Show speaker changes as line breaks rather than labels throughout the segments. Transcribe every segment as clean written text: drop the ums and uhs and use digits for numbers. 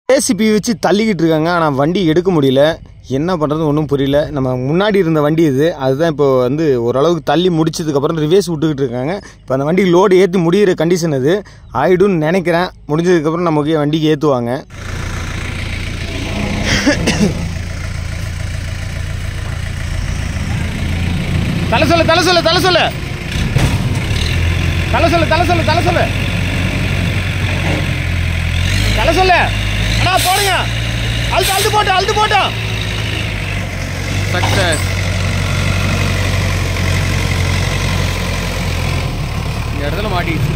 ACP வச்சு தள்ளிக்கிட்டு இருக்காங்க. ஆனால் வண்டி எடுக்க முடியல. என்ன பண்ணுறது ஒன்றும் புரியல. நம்ம முன்னாடி இருந்த வண்டி இது, அதுதான் இப்போ வந்து ஓரளவுக்கு தள்ளி முடிச்சதுக்கப்புறம் ரிவேஸ் விட்டுக்கிட்டு இருக்காங்க. இப்போ அந்த வண்டிக்கு லோடு ஏற்றி முடிகிற கண்டிஷன் அது ஆகிடும்னு நினைக்கிறேன். முடிஞ்சதுக்கப்புறம் நமக்கு வண்டிக்கு ஏற்றுவாங்க. தலை சொல்லு தலை சொல்லு தலை சொல்லு தலை சொல்லு தலை சொல்லு தலை சொல்லு தலை சொல்லு அண்ணா போடுங்க. அழுத்து அழுத்து போட்டோம் அழுத்து போட்டோம். சக்சஸ். இந்த இடத்துல மாட்டிடுச்சு.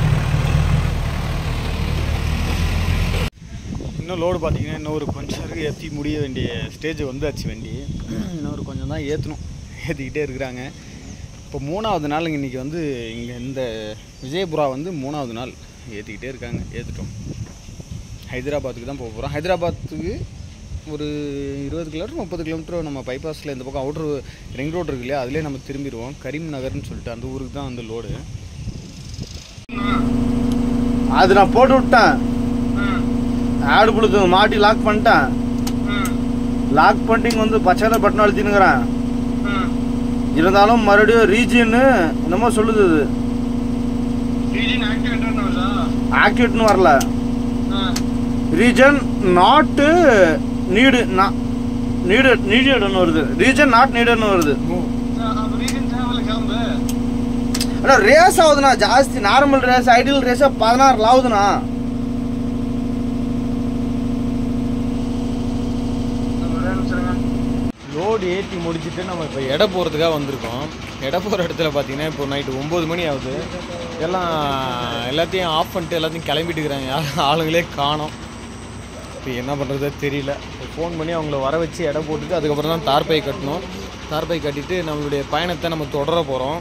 இன்னும் லோடு பார்த்தீங்கன்னா இன்னொரு கொஞ்சம் நேரம் ஏற்றி முடிய வேண்டிய ஸ்டேஜ் வந்தாச்சு. வண்டி இன்னொரு கொஞ்சம் தான் ஏற்றணும். ஏற்றிக்கிட்டே இருக்கிறாங்க. இப்போ 3வது நாள் இன்றைக்கி வந்து இங்கே இந்த விஜயபுரா வந்து 3வது நாள் ஏற்றிக்கிட்டே இருக்காங்க. ஏற்றிட்டோம். ஹைதராபாத்துக்கு தான் போக போகிறோம். ஹைதராபாத்துக்கு ஒரு 20 கிலோமீட்டர் 30 கிலோமீட்டர் நம்ம பைபாஸில் இந்த பக்கம் அவுட்ரு ரிங் ரோடு இருக்கு இல்லையா, அதிலே நம்ம திரும்பிடுவோம். கரீம் நகர்னு சொல்லிட்டு அந்த ஊருக்கு தான் வந்து லோடு.
அது நான் போட்டு விட்டேன். ஆடு புழுத்து மாட்டி லாக் பண்ணிட்டேன். லாக் பண்ணிட்டு இங்கே வந்து பச்சை கலர் பட்டன் அழுத்தினுங்கிறேன். இருந்தாலும் மறுபடியும் ரீஜன் என்னமோ சொல்லுது. ஆக்டிவேட்னு வரல. ரீஜன் நாட் நீடட்னு வருது. ரீஜன் நாட் நீடட்னு வருது. அண்ணா ரேஸ் ஆகுதுண்ணா ஜாஸ்தி. நார்மல் ரேஸ் ஐடியல் ரேஸா 16 ஆகுதுண்ணா.
லோடு ஏற்றி முடிச்சுட்டு நம்ம இப்போ எடை போகிறதுக்காக வந்திருக்கோம். எடை போகிற இடத்துல பார்த்தீங்கன்னா இப்போ நைட்டு 9 மணி ஆகுது. எல்லாத்தையும் ஆஃப் பண்ணிட்டு எல்லாத்தையும் கிளம்பிட்டு இருக்கிறாங்க. யாரும் ஆளுங்களே காணோம். இப்போ என்ன பண்ணுறதே தெரியல. ஃபோன் பண்ணி அவங்கள வர வச்சு எடை போட்டுட்டு அதுக்கப்புறம் தான் தார்பை கட்டணும். தார்பை கட்டிட்டு நம்மளுடைய பயணத்தை நம்ம தொடர போகிறோம்.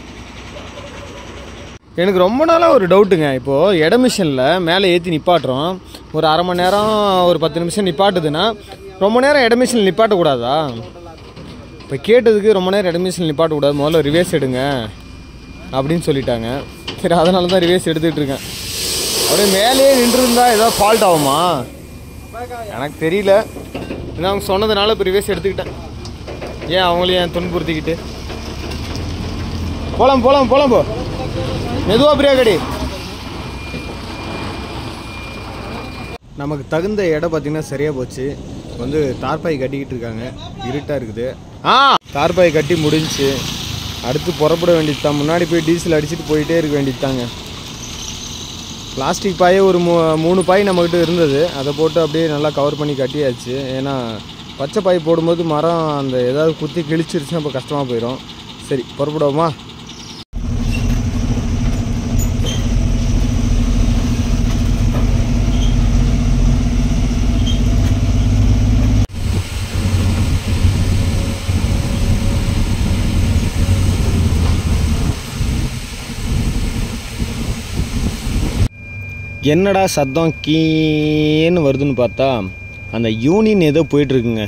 எனக்கு ரொம்ப நாளாக ஒரு டவுட்டுங்க. இப்போது எடை மிஷினில் மேலே ஏற்றி நிப்பாட்டுறோம். ஒரு அரை மணி நேரம் ஒரு 10 நிமிஷம் நிப்பாட்டுதுன்னா ரொம்ப நேரம் எடை மிஷினில் நிப்பாட்டக்கூடாதா? இப்போ கேட்டதுக்கு ரொம்ப நேரம் எடை மிஷினில் நிப்பாட்டக்கூடாது, முதல்ல ரிவேஸ் எடுங்க அப்படின்னு சொல்லிட்டாங்க. சரி, அதனால தான் ரிவேஸ் எடுத்துகிட்டு இருக்கேன். அப்படியே மேலேயே நின்றுருந்தா ஏதாவது ஃபால்ட் ஆகுமா எனக்கு தெரியல. ஏன்னா அவங்க சொன்னதுனால இப்போ ரிவேஸ் எடுத்துக்கிட்டேன். ஏன் அவங்களையும் ஏன் துன்புறுத்திக்கிட்டு. போலாம் போலாம் போலாம் போ மெதுவா பிரியாக்கடி. நமக்கு தகுந்த இடம் பார்த்தீங்கன்னா சரியாக போச்சு. வந்து தார்பாய் கட்டிக்கிட்டு இருக்காங்க. இருட்டாக இருக்குது. தார்பாய் கட்டி முடிஞ்சு அடுத்து புறப்பட வேண்டியது தான். முன்னாடி போய் டீசல் அடிச்சுட்டு போயிட்டே இருக்க வேண்டியது தாங்க. பிளாஸ்டிக் பாயே ஒரு 3 பாய் நம்மக்கிட்ட இருந்தது. அதை போட்டு அப்படியே நல்லா கவர் பண்ணி கட்டியாச்சு. ஏன்னா பச்சை பாய் போடும்போது மரம் அந்த ஏதாவது குத்தி கிழிச்சிருச்சுன்னா அப்போ கஷ்டமாக போயிடும். சரி, புறப்படுவோமா? என்னடா சத்தம் கீன்னு வருதுன்னு பார்த்தா அந்த யூனியன் ஏதோ போயிட்டுருக்குங்க.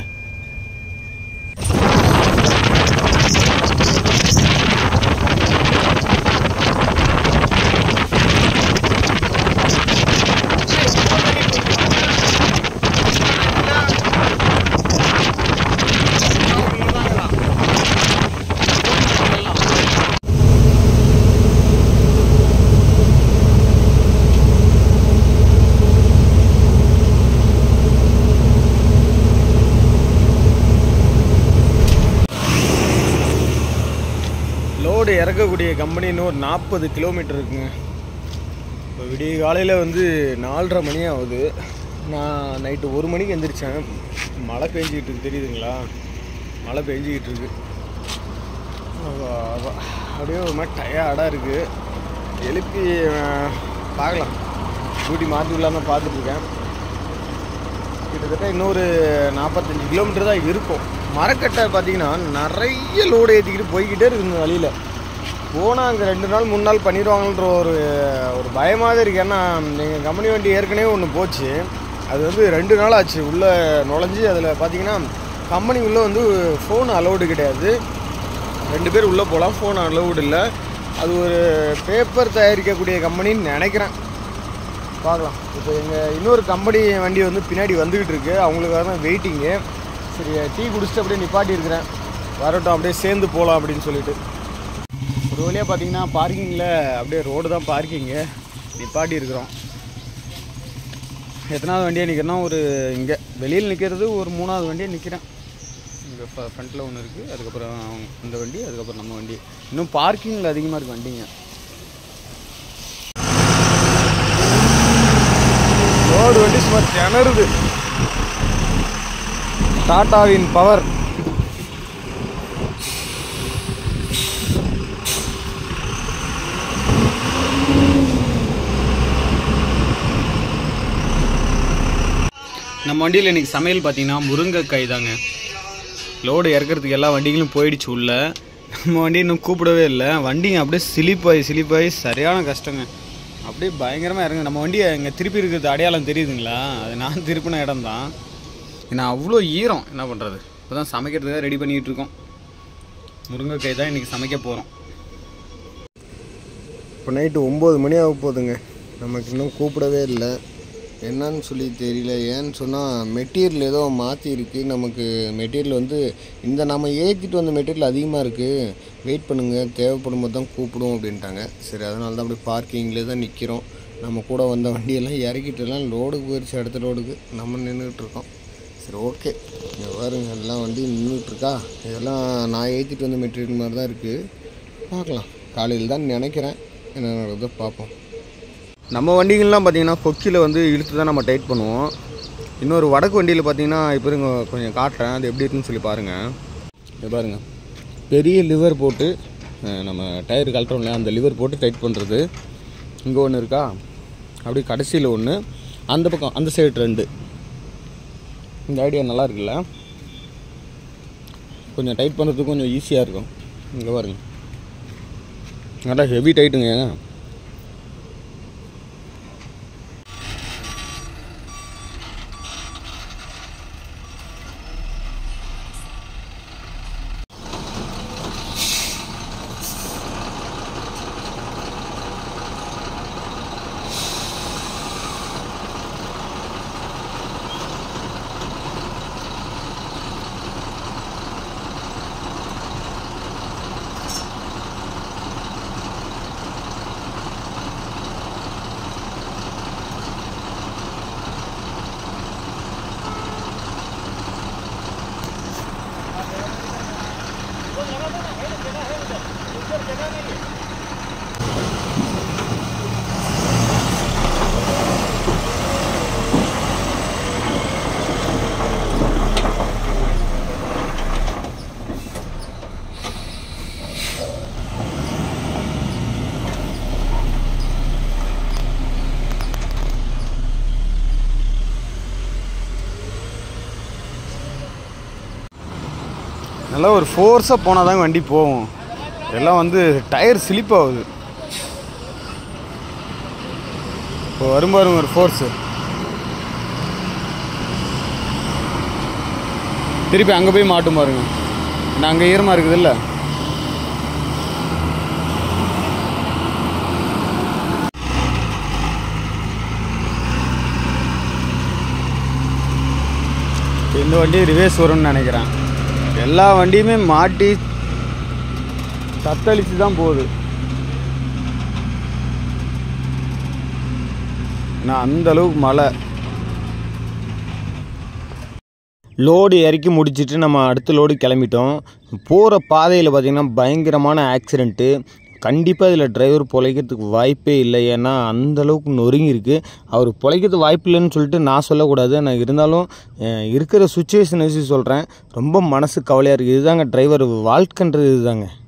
லோடு இறக்கக்கூடிய கம்பெனி இன்னும் ஒரு 40 கிலோமீட்டர் இருக்குங்க. இப்போ விடிய காலையில் வந்து 4:30 மணி ஆகுது. நான் நைட்டு 1 மணிக்கு எந்திரிச்சேன். மழை பெஞ்சிக்கிட்டு இருக்கு, தெரியுதுங்களா? மழை பெஞ்சிக்கிட்டு இருக்கு. அப்படியே ஒரு மாதிரி டயர்டாக இருக்குது. எழுப்பி பார்க்கலாம், டியூட்டி மாற்றி விடலான்னு பார்த்துட்ருக்கேன். கிட்டத்தட்ட இன்னொரு 45 கிலோமீட்டர் தான் இருக்கும். மரக்கட்டை பார்த்திங்கன்னா நிறைய லோடு ஏற்றிக்கிட்டு போய்கிட்டே இருக்குது இந்த வழியில். போனால் அங்கே 2 நாள் 3 நாள் பண்ணிடுவாங்கன்ற ஒரு பயமாக இருக்குது. ஏன்னா எங்கள் கம்பெனி வண்டி ஏற்கனவே ஒன்று போச்சு. அது வந்து 2 நாள் ஆச்சு உள்ளே நுழைஞ்சி. அதில் பார்த்திங்கன்னா கம்பெனி உள்ளே வந்து ஃபோன் அலௌடு கிடையாது. 2 பேர் உள்ளே போகலாம், ஃபோன் அலௌடு இல்லை. அது ஒரு பேப்பர் தயாரிக்கக்கூடிய கம்பெனின்னு நினைக்கிறேன். பார்க்கலாம். இப்போ எங்கள் இன்னொரு கம்பெனி வண்டி வந்து பின்னாடி வந்துக்கிட்டு இருக்குது, அவங்களுக்காக தான் வெயிட்டிங்கு. சரி டீ குடிச்சிட்டு அப்படியே நிப்பாட்டி இருக்கிறேன், வரட்டும் அப்படியே சேர்ந்து போகலாம் அப்படின்னு சொல்லிட்டு. ஒரு வழியாக பார்த்தீங்கன்னா பார்க்கிங்கில் அப்படியே ரோடு தான் பார்க்கிங்கு, நிப்பாட்டி இருக்கிறோம். எத்தனாவது வண்டியாக நிற்கிறேன்னா ஒரு இங்கே வெளியில் நிற்கிறது ஒரு 3வது வண்டியாக நிற்கிறேன். இங்கே ஃப்ரண்ட்டில் ஒன்று இருக்குது, அதுக்கப்புறம் இந்த வண்டி, அதுக்கப்புறம் நம்ம வண்டி. இன்னும் பார்க்கிங்கில் அதிகமாக இருக்குது வண்டிங்க. ரோடு வண்டி சும்மா திணறுது. டாட்டாவின் பவர். நம்ம வண்டியில் இன்றைக்கி சமையல் பார்த்தீங்கன்னா முருங்கைக்காய் தாங்க. லோடு இறக்கிறதுக்கு எல்லா வண்டிகளும் போயிடுச்சு உள்ள. நம்ம வண்டி இன்னும் கூப்பிடவே இல்லை. வண்டிங்க அப்படியே சிலிப்பாகி சரியான கஷ்டங்க. அப்படியே பயங்கரமாக இறங்க. நம்ம வண்டியை இங்கே திருப்பி இருக்கிறது அடையாளம் தெரியுதுங்களா? அது நான் திருப்பின இடம் தான். ஏன்னா அவ்வளோ ஈரம், என்ன பண்ணுறது. இப்போ தான் சமைக்கிறதுக்காக ரெடி பண்ணிகிட்டு இருக்கோம். முருங்கைக்காய் தான் இன்றைக்கி சமைக்க போகிறோம். இப்போ நைட்டு 9 மணி ஆக போகுதுங்க. நமக்கு இன்னும் கூப்பிடவே இல்லை. என்னன்னு சொல்லி தெரியல. ஏன்னு சொன்னால் மெட்டீரியல் ஏதோ மாற்றி இருக்குது. நமக்கு மெட்டீரியல் வந்து இந்த நம்ம ஏற்றிட்டு வந்த மெட்டீரியல் அதிகமாக இருக்குது, வெயிட் பண்ணுங்கள், தேவைப்படும் போது தான் கூப்பிடும் அப்படின்ட்டாங்க. சரி, அதனால தான் அப்படி பார்க்கிங்லேயே தான் நிற்கிறோம். நம்ம கூட வந்த வண்டியெல்லாம் இறக்கிட்டுலாம் லோடுக்கு போயிடுச்சு, அடுத்த லோடுக்கு நம்ம நின்றுட்டுருக்கோம். சரி, ஓகே. இங்கே பாருங்க, எல்லாம் வண்டி நின்றுட்டுருக்கா. இதெல்லாம் நான் ஏற்றிட்டு வந்த மெட்டீரியல் மாதிரி தான் இருக்குது. பார்க்கலாம், காலையில் தான் நினைக்கிறேன். என்ன நடக்குதோ பார்ப்போம். நம்ம வண்டிகள்லாம் பார்த்திங்கன்னா கொக்கியில் வந்து இழுத்து தான் நம்ம டைட் பண்ணுவோம். இன்னொரு வடக்கு வண்டியில் பார்த்திங்கன்னா இப்போ கொஞ்சம் காட்டுறேன், அது எப்படி இருக்குன்னு சொல்லி பாருங்கள். இது பாருங்கள், பெரிய லிவர் போட்டு நம்ம டயர் கழட்டுறோம்ல, அந்த லிவர் போட்டு டைட் பண்ணுறது. இங்கே ஒன்று இருக்கா, அப்படி கடைசியில் ஒன்று, அந்த பக்கம் அந்த சைடு 2. இந்த ஐடியா நல்லா இருக்குல்ல? கொஞ்சம் டைட் பண்ணுறதுக்கு கொஞ்சம் ஈஸியாக இருக்கும். இங்கே பாருங்கள், நல்லா ஹெவி டைட்டுங்க. நல்லா ஒரு ஃபோர்ஸாக போனால் தாங்க வண்டி போகும். எல்லாம் வந்து டயர் ஸ்லிப் ஆகுது. இப்போ வரும்பாருங்க ஒரு ஃபோர்ஸு. திருப்பி அங்கே போய் மாட்டும் பாருங்க. நான் அங்கே ஈரமாக இருக்குது இல்லை. இந்த வண்டி ரிவேர்ஸ் வரும்னு நினைக்கிறேன். எல்லா வண்டியுமே மாட்டி தத்தளிச்சு தான் போகுது. நான் அந்த அளவுக்கு மழை. லோடு இறக்கி முடிச்சுட்டு நம்ம அடுத்த லோடு கிளம்பிட்டோம். போகிற பாதையில் பார்த்திங்கன்னா பயங்கரமான ஆக்சிடெண்ட்டு. கண்டிப்பாக இதில் டிரைவர் பொழைக்கிறதுக்கு வாய்ப்பே இல்லை. ஏன்னா அந்தளவுக்கு நொறுங்கியிருக்கு. அவர் பொழைக்கிறதுக்கு வாய்ப்பு இல்லைன்னு சொல்லிட்டு நான் சொல்லக்கூடாது. நான் இருந்தாலும் இருக்கிற சுச்சுவேஷன் வச்சு சொல்கிறேன். ரொம்ப மனசு கவலையாக இருக்குது. இதுதாங்க டிரைவர் வாழ்க்கைன்றது, இதுதாங்க.